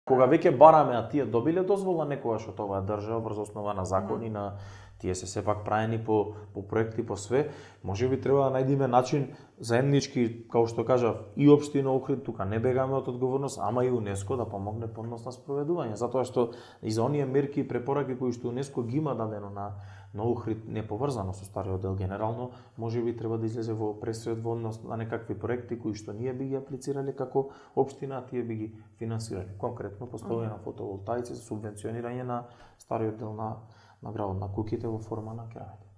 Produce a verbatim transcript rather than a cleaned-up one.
Кога веќе бараме, а тие добиле дозвола, некогаш од оваа држава врз основа на закони, на тие се сепак правени по по проекти, по све, можеби треба да најдеме начин заеднички, како што кажав, и општина Охрид, тука не бегаме од одговорност, ама и УНЕСКО да помогне подносно спроведување, затоа што и за оние мерки и препораки кои што УНЕСКО ги има дадено на на Охрид, не поврзано со стариот дел генерално, можеби треба да излезе во пресвет во однос на некакви проекти кои што ние би ги аплицирале како општина, а тие би ги финансирале. Конкретно поставување на фотоволтаици за субвенционирање на стариот дел на на градот, на куќите во форма на керамика.